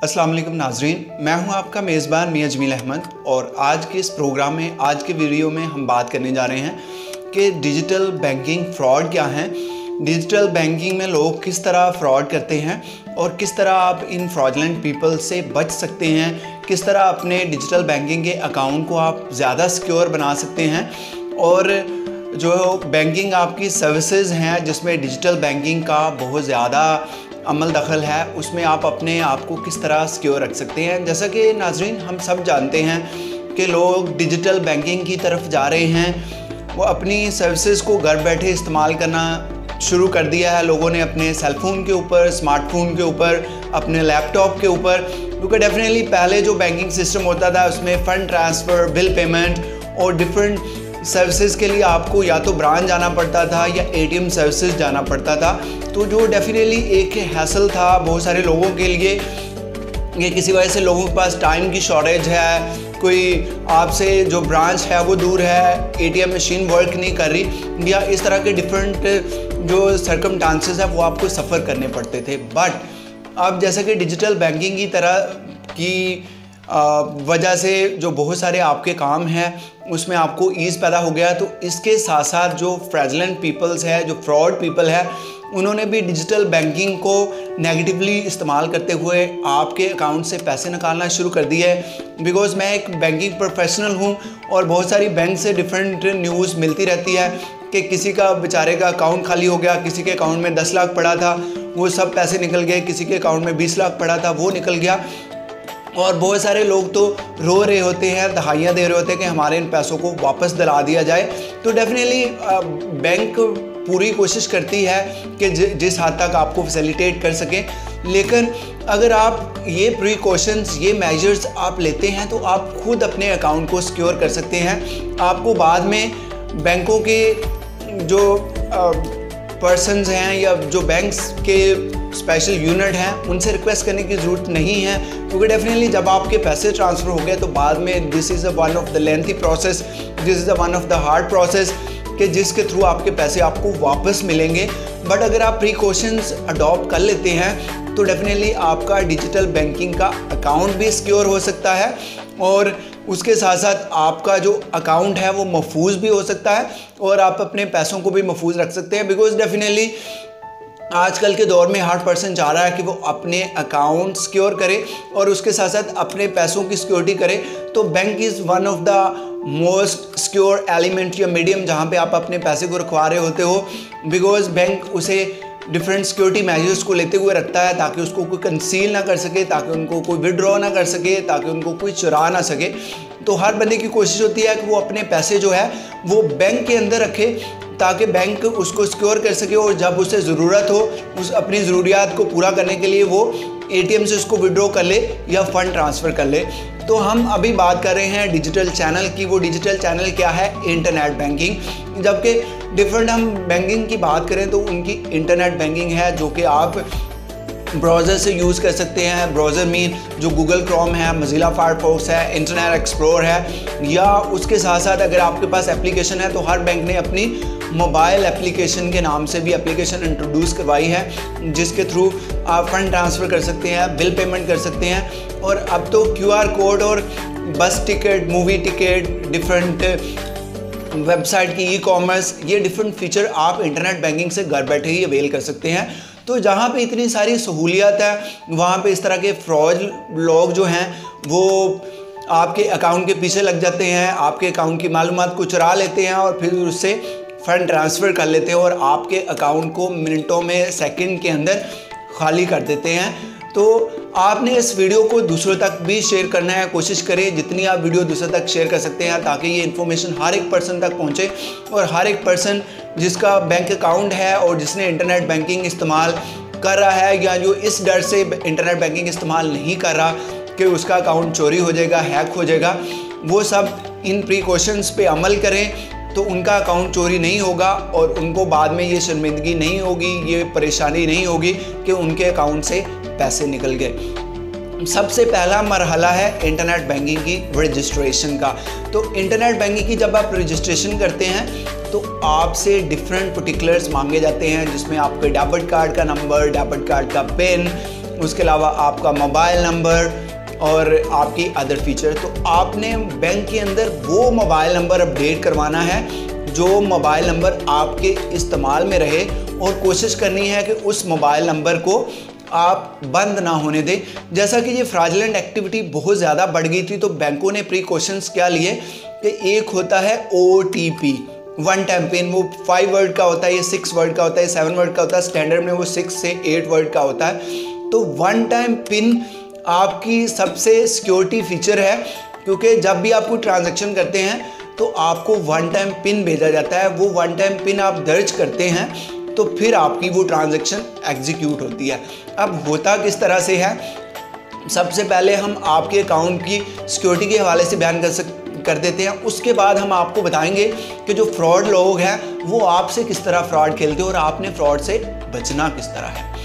अस्सलाम वालेकुम नाजरीन, मैं हूं आपका मेज़बान मियां जमील अहमद और आज के इस प्रोग्राम में, आज के वीडियो में हम बात करने जा रहे हैं कि डिजिटल बैंकिंग फ़्रॉड क्या हैं, डिजिटल बैंकिंग में लोग किस तरह फ़्रॉड करते हैं और किस तरह आप इन फ्रॉडलेंट पीपल से बच सकते हैं, किस तरह अपने डिजिटल बैंकिंग के अकाउंट को आप ज़्यादा सिक्योर बना सकते हैं और जो बैंकिंग आपकी सर्विसेज हैं जिसमें डिजिटल बैंकिंग का बहुत ज़्यादा अमल दखल है, उसमें आप अपने आप को किस तरह सिक्योर रख सकते हैं। जैसा कि नाजरीन हम सब जानते हैं कि लोग डिजिटल बैंकिंग की तरफ जा रहे हैं, वो अपनी सर्विसेज को घर बैठे इस्तेमाल करना शुरू कर दिया है लोगों ने अपने सेलफोन के ऊपर, स्मार्टफोन के ऊपर, अपने लैपटॉप के ऊपर। क्योंकि डेफिनेटली पहले जो बैंकिंग सिस्टम होता था उसमें फ़ंड ट्रांसफ़र, बिल पेमेंट और डिफरेंट सर्विसेज के लिए आपको या तो ब्रांच जाना पड़ता था या एटीएम सर्विसेज जाना पड़ता था, तो जो डेफिनेटली एक हैसल था बहुत सारे लोगों के लिए। ये किसी वजह से लोगों के पास टाइम की शॉर्टेज है, कोई आपसे जो ब्रांच है वो दूर है, एटीएम मशीन वर्क नहीं कर रही, या इस तरह के डिफरेंट जो सर्कमस्टांसेस है वो आपको सफ़र करने पड़ते थे। बट अब जैसा कि डिजिटल बैंकिंग की तरह की वजह से जो बहुत सारे आपके काम हैं उसमें आपको ईज़ पैदा हो गया, तो इसके साथ साथ जो फ्रैजुलेंट पीपल्स है, जो फ्रॉड पीपल है, उन्होंने भी डिजिटल बैंकिंग को नेगेटिवली इस्तेमाल करते हुए आपके अकाउंट से पैसे निकालना शुरू कर दिए है। बिकॉज़ मैं एक बैंकिंग प्रोफेशनल हूँ और बहुत सारी बैंक से डिफरेंट न्यूज़ मिलती रहती है कि किसी का बेचारे का अकाउंट खाली हो गया, किसी के अकाउंट में 10 लाख पड़ा था वो सब पैसे निकल गए, किसी के अकाउंट में 20 लाख पड़ा था वो निकल गया। और बहुत सारे लोग तो रो रहे होते हैं, दहाइयाँ दे रहे होते हैं कि हमारे इन पैसों को वापस दिला दिया जाए। तो डेफिनेटली बैंक पूरी कोशिश करती है कि जिस हद तक आपको फैसिलिटेट कर सकें, लेकिन अगर आप ये प्रिकॉशंस, ये मेजर्स आप लेते हैं तो आप खुद अपने अकाउंट को सिक्योर कर सकते हैं। आपको बाद में बैंकों के जो पर्सनस हैं या जो बैंक्स के स्पेशल यूनिट हैं उनसे रिक्वेस्ट करने की ज़रूरत नहीं है, क्योंकि डेफिनेटली जब आपके पैसे ट्रांसफ़र हो गए तो बाद में this is one of the lengthy process, this is one of the hard process कि जिसके थ्रू आपके पैसे आपको वापस मिलेंगे। बट अगर आप प्रिकॉशंस अडॉप्ट कर लेते हैं तो डेफिनेटली आपका डिजिटल बैंकिंग का अकाउंट भी सिक्योर हो सकता है और उसके साथ साथ आपका जो अकाउंट है वो महफूज भी हो सकता है और आप अपने पैसों को भी महफूज रख सकते हैं। बिकॉज डेफिनेटली आजकल के दौर में हर पर्सन चाह रहा है कि वो अपने अकाउंट सिक्योर करे और उसके साथ साथ अपने पैसों की सिक्योरिटी करे। तो bank is one of the most secure element या मीडियम जहाँ पे आप अपने पैसे को रखवा रहे होते हो, बिकॉज बैंक उसे डिफरेंट सिक्योरिटी मेजर्स को लेते हुए रखता है ताकि उसको कोई कंसील ना कर सके, ताकि उनको कोई विड्रॉ ना कर सके, ताकि उनको कोई चुरा ना सके। तो हर बंदे की कोशिश होती है कि वो अपने पैसे जो है वो बैंक के अंदर रखे ताकि बैंक उसको सिक्योर कर सके और जब उसे ज़रूरत हो उस अपनी ज़रूरियात को पूरा करने के लिए वो एटीएम से उसको विड्रॉ कर ले या फ़ंड ट्रांसफ़र कर ले। तो हम अभी बात कर रहे हैं डिजिटल चैनल की। वो डिजिटल चैनल क्या है? Internet banking. जबकि डिफरेंट हम बैंकिंग की बात करें तो उनकी इंटरनेट बैंकिंग है जो कि आप ब्राउज़र से यूज़ कर सकते हैं। ब्राउज़र में जो गूगल क्रोम है, मोज़िला फायरफॉक्स है, इंटरनेट एक्सप्लोरर है, या उसके साथ साथ अगर आपके पास एप्लीकेशन है तो हर बैंक ने अपनी मोबाइल एप्लीकेशन के नाम से भी एप्लीकेशन इंट्रोड्यूस करवाई है जिसके थ्रू आप फंड ट्रांसफ़र कर सकते हैं, बिल पेमेंट कर सकते हैं। और अब तो QR कोड और bus ticket, movie ticket, different website की ई-कॉमर्स, ये डिफरेंट फीचर आप इंटरनेट बैंकिंग से घर बैठे ही अवेल कर सकते हैं। तो जहाँ पे इतनी सारी सहूलियत है वहाँ पे इस तरह के फ्रॉड लोग जो हैं वो आपके अकाउंट के पीछे लग जाते हैं, आपके अकाउंट की मालूमात को चुरा लेते हैं और फिर उससे फ़ंड ट्रांसफ़र कर लेते हैं और आपके अकाउंट को मिनटों में, सेकंड के अंदर खाली कर देते हैं। तो आपने इस वीडियो को दूसरों तक भी शेयर करना है। कोशिश करें जितनी आप वीडियो दूसरों तक शेयर कर सकते हैं ताकि ये इन्फॉर्मेशन हर एक पर्सन तक पहुंचे और हर एक पर्सन जिसका बैंक अकाउंट है और जिसने इंटरनेट बैंकिंग इस्तेमाल कर रहा है या जो इस डर से इंटरनेट बैंकिंग इस्तेमाल नहीं कर रहा कि उसका अकाउंट चोरी हो जाएगा, हैक हो जाएगा, वो सब इन प्रिकॉशंस पे अमल करें तो उनका अकाउंट चोरी नहीं होगा और उनको बाद में ये शर्मिंदगी नहीं होगी, ये परेशानी नहीं होगी कि उनके अकाउंट से पैसे निकल गए। सबसे पहला मरहला है इंटरनेट बैंकिंग की रजिस्ट्रेशन का। तो इंटरनेट बैंकिंग की जब आप रजिस्ट्रेशन करते हैं तो आपसे डिफरेंट पर्टिकुलर्स मांगे जाते हैं जिसमें आपके डेबिट कार्ड का नंबर, डेबिट कार्ड का पिन, उसके अलावा आपका मोबाइल नंबर और आपकी अदर फीचर। तो आपने बैंक के अंदर वो मोबाइल नंबर अपडेट करवाना है जो मोबाइल नंबर आपके इस्तेमाल में रहे, और कोशिश करनी है कि उस मोबाइल नंबर को आप बंद ना होने दें। जैसा कि ये फ्रॉडलेंट एक्टिविटी बहुत ज़्यादा बढ़ गई थी, तो बैंकों ने प्रिकॉशंस क्या लिए कि एक होता है OTP, वन टाइम पिन, वो 5 वर्ड का होता है, ये 6 वर्ड का होता है, 7 वर्ड का होता है, स्टैंडर्ड में वो 6 से 8 वर्ड का होता है। तो वन टाइम पिन आपकी सबसे सिक्योरिटी फीचर है, क्योंकि जब भी आप कोई ट्रांजैक्शन करते हैं तो आपको वन टाइम पिन भेजा जाता है। वो वन टाइम पिन आप दर्ज करते हैं तो फिर आपकी वो ट्रांजैक्शन एग्जीक्यूट होती है। अब होता किस तरह से है, सबसे पहले हम आपके अकाउंट की सिक्योरिटी के हवाले से बयान कर देते हैं, उसके बाद हम आपको बताएंगे कि जो फ्रॉड लोग हैं वो आपसे किस तरह फ्रॉड खेलते हैं और आपने फ्रॉड से बचना किस तरह है।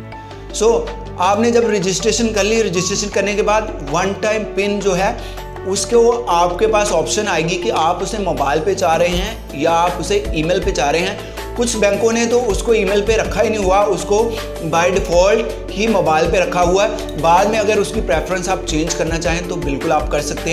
आपने जब रजिस्ट्रेशन कर ली, रजिस्ट्रेशन करने के बाद वन टाइम पिन जो है उसके वो आपके पास ऑप्शन आएगी कि आप उसे मोबाइल पे चाह रहे हैं या आप उसे ईमेल पे चाह रहे हैं। कुछ बैंकों ने तो उसको ईमेल पे रखा ही नहीं हुआ, उसको बाय डिफ़ॉल्ट ही मोबाइल पे रखा हुआ है। बाद में अगर उसकी प्रेफरेंस आप चेंज करना चाहें तो बिल्कुल आप कर सकते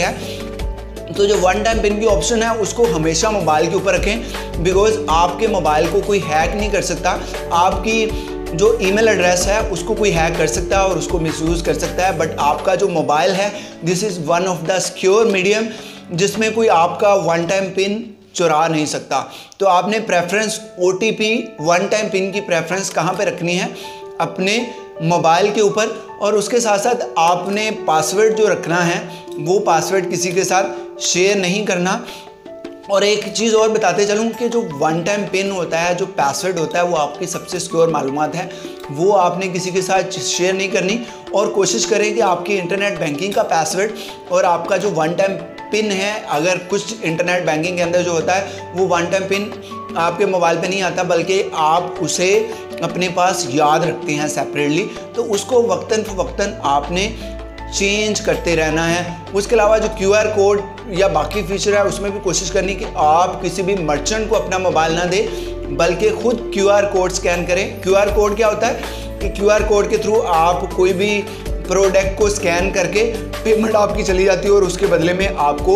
हैं। तो जो वन टाइम पिन की ऑप्शन है उसको हमेशा मोबाइल के ऊपर रखें, बिकॉज आपके मोबाइल को कोई हैक नहीं कर सकता। आपकी जो ईमेल एड्रेस है उसको कोई हैक कर सकता है और उसको मिसयूज़ कर सकता है, बट आपका जो मोबाइल है this is one of the secure medium जिसमें कोई आपका वन टाइम पिन चुरा नहीं सकता। तो आपने preference OTP one time PIN की प्रेफरेंस कहाँ पे रखनी है, अपने मोबाइल के ऊपर, और उसके साथ साथ आपने पासवर्ड जो रखना है वो पासवर्ड किसी के साथ शेयर नहीं करना। और एक चीज़ और बताते चलूँ कि जो वन टाइम पिन होता है, जो पासवर्ड होता है, वो आपकी सबसे सिक्योर मालूमात है, वो आपने किसी के साथ शेयर नहीं करनी। और कोशिश करें कि आपकी इंटरनेट बैंकिंग का पासवर्ड और आपका जो वन टाइम पिन है, अगर कुछ इंटरनेट बैंकिंग के अंदर जो होता है वो वन टाइम पिन आपके मोबाइल पे नहीं आता, बल्कि आप उसे अपने पास याद रखते हैं सेपरेटली, तो उसको वक्तन फ़वक्तन आपने चेंज करते रहना है। उसके अलावा जो QR कोड या बाकी फीचर है उसमें भी कोशिश करनी कि आप किसी भी मर्चेंट को अपना मोबाइल ना दें, बल्कि खुद QR कोड स्कैन करें। QR कोड क्या होता है कि QR कोड के थ्रू आप कोई भी प्रोडक्ट को स्कैन करके पेमेंट आपकी चली जाती है और उसके बदले में आपको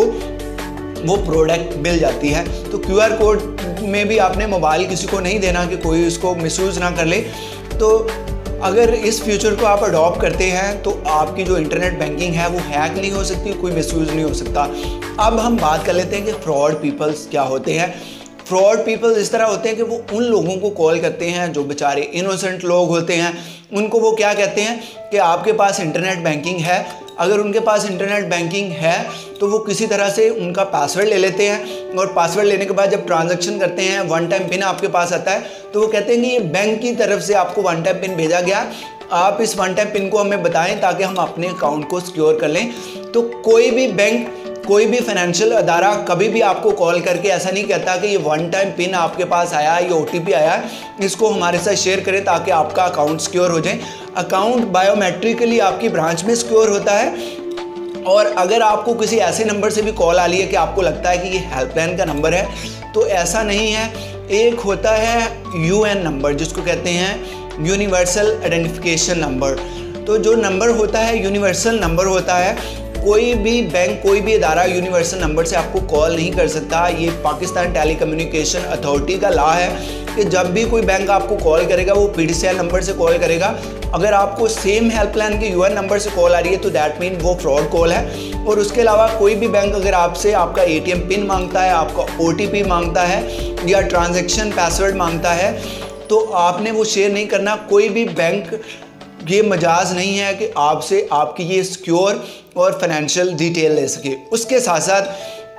वो प्रोडक्ट मिल जाती है। तो QR कोड में भी आपने मोबाइल किसी को नहीं देना कि कोई उसको मिसयूज़ ना कर ले। तो अगर इस फ्यूचर को आप अडॉप्ट करते हैं तो आपकी जो इंटरनेट बैंकिंग है वो हैक नहीं हो सकती, कोई मिसयूज़ नहीं हो सकता। अब हम बात कर लेते हैं कि फ्रॉड पीपल्स क्या होते हैं। फ्रॉड पीपल्स इस तरह होते हैं कि वो उन लोगों को कॉल करते हैं जो बेचारे इनोसेंट लोग होते हैं। उनको वो क्या कहते हैं कि आपके पास इंटरनेट बैंकिंग है। अगर उनके पास इंटरनेट बैंकिंग है तो वो किसी तरह से उनका पासवर्ड ले लेते हैं, और पासवर्ड लेने के बाद जब ट्रांजैक्शन करते हैं वन टाइम पिन आपके पास आता है तो वो कहते हैं कि ये बैंक की तरफ से आपको वन टाइम पिन भेजा गया, आप इस वन टाइम पिन को हमें बताएं ताकि हम अपने अकाउंट को सिक्योर कर लें। तो कोई भी बैंक, कोई भी फाइनेंशियल अदारा कभी भी आपको कॉल करके ऐसा नहीं कहता कि ये वन टाइम पिन आपके पास आया, ये OTP आया है, इसको हमारे साथ शेयर करें ताकि आपका अकाउंट सिक्योर हो जाए। अकाउंट बायोमेट्रिकली आपकी ब्रांच में सिक्योर होता है। और अगर आपको किसी ऐसे नंबर से भी कॉल आ रही है कि आपको लगता है कि ये हेल्पलाइन का नंबर है, तो ऐसा नहीं है। एक होता है UN नंबर जिसको कहते हैं यूनिवर्सल आइडेंटिफिकेशन नंबर। तो जो नंबर होता है यूनिवर्सल नंबर होता है, कोई भी बैंक, कोई भी अदारा यूनिवर्सल नंबर से आपको कॉल नहीं कर सकता। ये पाकिस्तान टेलीकम्युनिकेशन अथॉरिटी का लॉ है कि जब भी कोई बैंक आपको कॉल करेगा वो PDCL नंबर से कॉल करेगा। अगर आपको सेम हेल्पलाइन के UN नंबर से कॉल आ रही है तो दैट मीन वो फ्रॉड कॉल है। और उसके अलावा कोई भी बैंक अगर आपसे आपका ATM पिन मांगता है, आपका OTP मांगता है या ट्रांजैक्शन पासवर्ड मांगता है, तो आपने वो शेयर नहीं करना। कोई भी बैंक ये मजाज नहीं है कि आपसे आपकी ये सिक्योर और फाइनेंशियल डिटेल ले सके। उसके साथ साथ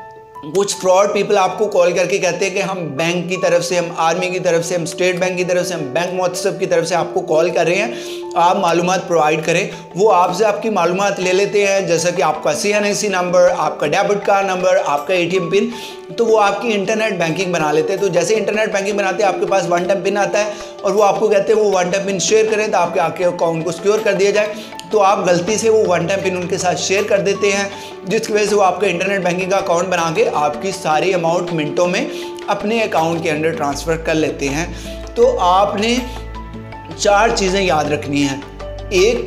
कुछ फ्रॉड पीपल आपको कॉल करके कहते हैं कि हम बैंक की तरफ से, हम आर्मी की तरफ से, हम स्टेट बैंक की तरफ से, हम बैंक मुअत्तसिब की तरफ से आपको कॉल कर रहे हैं, आप मालूमात प्रोवाइड करें। वो आपसे आपकी मालूमात ले लेते हैं, जैसा कि आपका CNIC नंबर, आपका डेबिट कार्ड नंबर, आपका ATM पिन, तो वो आपकी इंटरनेट बैंकिंग बना लेते हैं। तो जैसे इंटरनेट बैंकिंग बनाते हैं आपके पास वन टाइम पिन आता है और वो आपको कहते हैं वो वन टाइम पिन शेयर करें तो आपके अकाउंट को सिक्योर कर दिया जाए। तो आप गलती से वो वन टाइम पिन उनके साथ शेयर कर देते हैं, जिसकी वजह से वो आपका इंटरनेट बैंकिंग का अकाउंट बना के आपकी सारी अमाउंट मिनटों में अपने अकाउंट के अंदर ट्रांसफ़र कर लेते हैं। तो आपने 4 चीज़ें याद रखनी हैं। एक,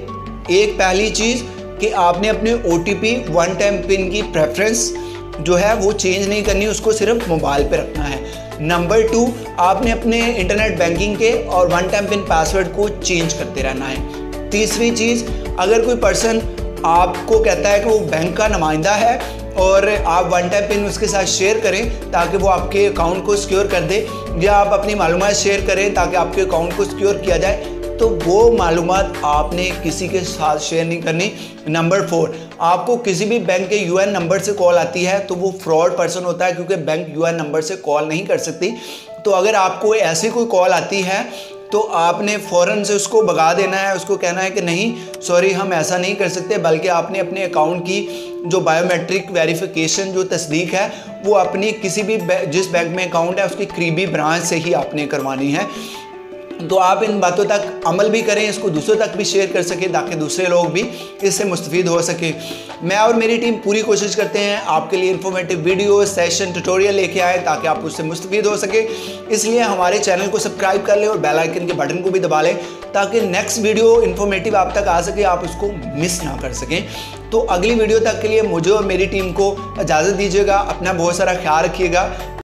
एक पहली चीज़ कि आपने अपने OTP वन टाइम पिन की प्रेफरेंस जो है वो चेंज नहीं करनी, उसको सिर्फ मोबाइल पे रखना है। नंबर 2, आपने अपने इंटरनेट बैंकिंग के और वन टाइम पिन पासवर्ड को चेंज करते रहना है। तीसरी चीज़, अगर कोई पर्सन आपको कहता है कि वो बैंक का नुमाइंदा है और आप वन टाइम पिन उसके साथ शेयर करें ताकि वो आपके अकाउंट को सिक्योर कर दे, या आप अपनी मालूमात शेयर करें ताकि आपके अकाउंट को सिक्योर किया जाए, तो वो मालूमात आपने किसी के साथ शेयर नहीं करनी। नंबर 4, आपको किसी भी बैंक के UN नंबर से कॉल आती है तो वो फ्रॉड पर्सन होता है, क्योंकि बैंक UN नंबर से कॉल नहीं कर सकती। तो अगर आपको ऐसी कोई कॉल आती है तो आपने फ़ौरन से उसको भगा देना है, उसको कहना है कि नहीं सॉरी हम ऐसा नहीं कर सकते, बल्कि आपने अपने अकाउंट की जो बायोमेट्रिक वेरिफिकेशन जो तस्दीक है वो अपनी किसी भी जिस बैंक में अकाउंट है उसकी करीबी ब्रांच से ही आपने करवानी है। तो आप इन बातों तक अमल भी करें, इसको दूसरों तक भी शेयर कर सकें ताकि दूसरे लोग भी इससे मुस्तफ़ीद हो सके। मैं और मेरी टीम पूरी कोशिश करते हैं आपके लिए इन्फॉर्मेटिव वीडियो, सेशन, ट्यूटोरियल लेके आए ताकि आप उससे मुस्तफ़ीद हो सके। इसलिए हमारे चैनल को सब्सक्राइब कर लें और बेल आइकन के बटन को भी दबा लें ताकि नेक्स्ट वीडियो इन्फॉर्मेटिव आप तक आ सके, आप उसको मिस ना कर सकें। तो अगली वीडियो तक के लिए मुझे और मेरी टीम को इजाज़त दीजिएगा। अपना बहुत सारा ख्याल रखिएगा।